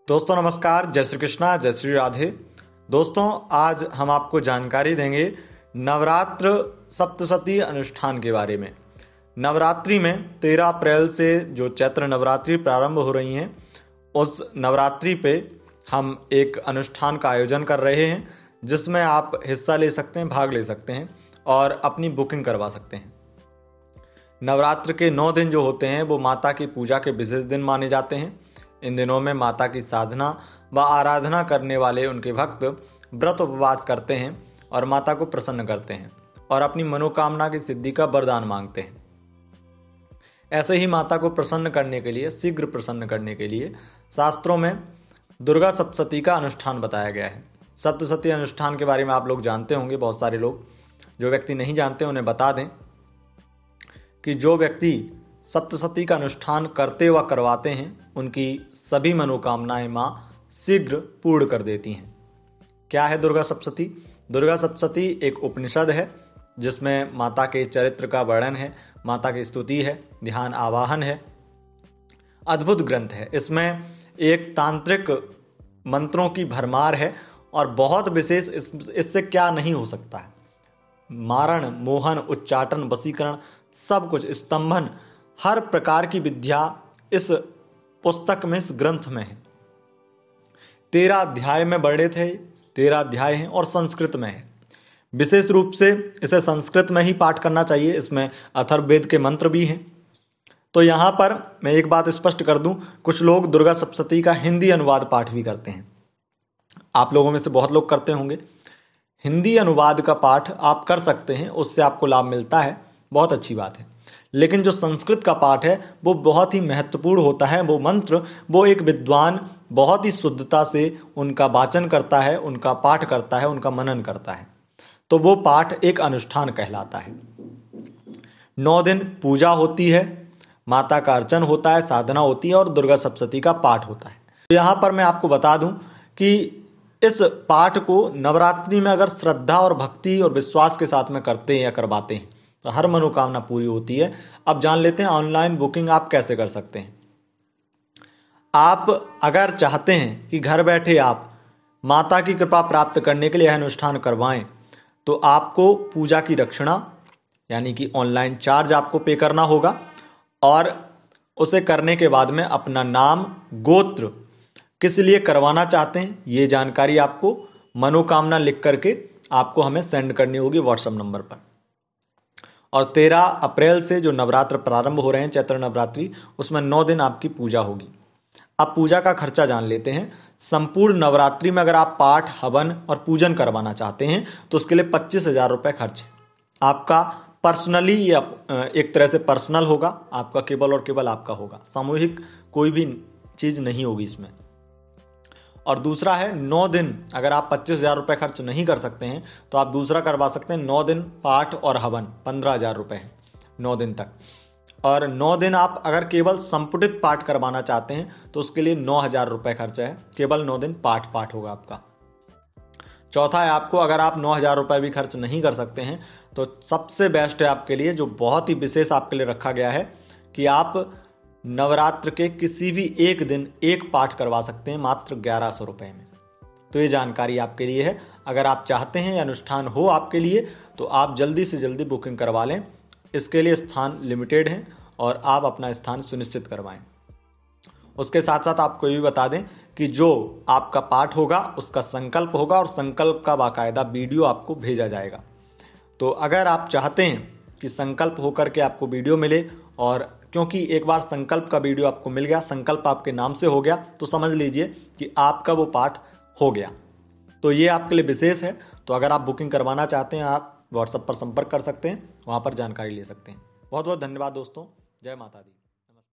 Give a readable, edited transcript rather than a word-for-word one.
दोस्तों नमस्कार, जय श्री कृष्णा, जय श्री राधे। दोस्तों आज हम आपको जानकारी देंगे नवरात्र सप्तशती अनुष्ठान के बारे में। नवरात्रि में 13 अप्रैल से जो चैत्र नवरात्रि प्रारंभ हो रही हैं, उस नवरात्रि पे हम एक अनुष्ठान का आयोजन कर रहे हैं जिसमें आप हिस्सा ले सकते हैं, भाग ले सकते हैं और अपनी बुकिंग करवा सकते हैं। नवरात्र के 9 दिन जो होते हैं वो माता की पूजा के विशेष दिन माने जाते हैं। इन दिनों में माता की साधना व आराधना करने वाले उनके भक्त व्रत उपवास करते हैं और माता को प्रसन्न करते हैं और अपनी मनोकामना की सिद्धि का वरदान मांगते हैं। ऐसे ही माता को प्रसन्न करने के लिए, शीघ्र प्रसन्न करने के लिए शास्त्रों में दुर्गा सप्तशती का अनुष्ठान बताया गया है। सप्तशती अनुष्ठान के बारे में आप लोग जानते होंगे, बहुत सारे लोग। जो व्यक्ति नहीं जानते उन्हें बता दें कि जो व्यक्ति सप्तशती का अनुष्ठान करते व करवाते हैं उनकी सभी मनोकामनाएं माँ शीघ्र पूर्ण कर देती हैं। क्या है दुर्गा सप्तशती? दुर्गा सप्तशती एक उपनिषद है जिसमें माता के चरित्र का वर्णन है, माता की स्तुति है, ध्यान आवाहन है। अद्भुत ग्रंथ है। इसमें एक तांत्रिक मंत्रों की भरमार है और बहुत विशेष इससे क्या नहीं हो सकता है। मारण, मोहन, उच्चाटन, वशीकरण, सब कुछ, स्तंभन, हर प्रकार की विद्या इस पुस्तक में, इस ग्रंथ में है। 13 अध्याय में वर्णित है, 13 अध्याय हैं और संस्कृत में है। विशेष रूप से इसे संस्कृत में ही पाठ करना चाहिए। इसमें अथर्ववेद के मंत्र भी हैं। तो यहाँ पर मैं एक बात स्पष्ट कर दूं, कुछ लोग दुर्गा सप्तशती का हिंदी अनुवाद पाठ भी करते हैं। आप लोगों में से बहुत लोग करते होंगे। हिंदी अनुवाद का पाठ आप कर सकते हैं, उससे आपको लाभ मिलता है, बहुत अच्छी बात है। लेकिन जो संस्कृत का पाठ है वो बहुत ही महत्वपूर्ण होता है। वो मंत्र, वो एक विद्वान बहुत ही शुद्धता से उनका वाचन करता है, उनका पाठ करता है, उनका मनन करता है। तो वो पाठ एक अनुष्ठान कहलाता है। 9 दिन पूजा होती है, माता का अर्चन होता है, साधना होती है और दुर्गा सप्तशती का पाठ होता है। तो यहाँ पर मैं आपको बता दूं कि इस पाठ को नवरात्रि में अगर श्रद्धा और भक्ति और विश्वास के साथ में करते हैं या करवाते हैं तो हर मनोकामना पूरी होती है। अब जान लेते हैं ऑनलाइन बुकिंग आप कैसे कर सकते हैं। आप अगर चाहते हैं कि घर बैठे आप माता की कृपा प्राप्त करने के लिए यह अनुष्ठान करवाएं तो आपको पूजा की दक्षिणा यानी कि ऑनलाइन चार्ज आपको पे करना होगा और उसे करने के बाद में अपना नाम, गोत्र, किस लिए करवाना चाहते हैं ये जानकारी आपको मनोकामना लिख करके आपको हमें सेंड करनी होगी व्हाट्सएप नंबर पर। और 13 अप्रैल से जो नवरात्र प्रारंभ हो रहे हैं, चैत्र नवरात्रि, उसमें 9 दिन आपकी पूजा होगी। अब पूजा का खर्चा जान लेते हैं। संपूर्ण नवरात्रि में अगर आप पाठ, हवन और पूजन करवाना चाहते हैं तो उसके लिए 25,000 रुपये खर्च है। आपका पर्सनली या एक तरह से पर्सनल होगा, आपका केवल और केवल आपका होगा, सामूहिक कोई भी चीज़ नहीं होगी इसमें। और दूसरा है 9 दिन, अगर आप 25,000 रुपये खर्च नहीं कर सकते हैं तो आप दूसरा करवा सकते हैं। 9 दिन पाठ और हवन 15,000 रुपये है 9 दिन तक। और 9 दिन आप अगर केवल संपुटित पाठ करवाना चाहते हैं तो उसके लिए 9,000 रुपये खर्च है। केवल 9 दिन पाठ होगा आपका। चौथा है आपको, अगर आप 9,000 रुपये भी खर्च नहीं कर सकते हैं तो सबसे बेस्ट है आपके लिए, जो बहुत ही विशेष आपके लिए रखा गया है, कि आप नवरात्र के किसी भी एक दिन एक पाठ करवा सकते हैं मात्र 1100 रुपये में। तो ये जानकारी आपके लिए है। अगर आप चाहते हैं अनुष्ठान हो आपके लिए तो आप जल्दी से जल्दी बुकिंग करवा लें। इसके लिए स्थान लिमिटेड हैं और आप अपना स्थान सुनिश्चित करवाएं। उसके साथ साथ आपको ये भी बता दें कि जो आपका पाठ होगा उसका संकल्प होगा और संकल्प का बाकायदा वीडियो आपको भेजा जाएगा। तो अगर आप चाहते हैं कि संकल्प होकर के आपको वीडियो मिले, और क्योंकि एक बार संकल्प का वीडियो आपको मिल गया, संकल्प आपके नाम से हो गया, तो समझ लीजिए कि आपका वो पाठ हो गया। तो ये आपके लिए विशेष है। तो अगर आप बुकिंग करवाना चाहते हैं आप व्हाट्सएप पर संपर्क कर सकते हैं, वहाँ पर जानकारी ले सकते हैं। बहुत बहुत धन्यवाद दोस्तों। जय माता दी।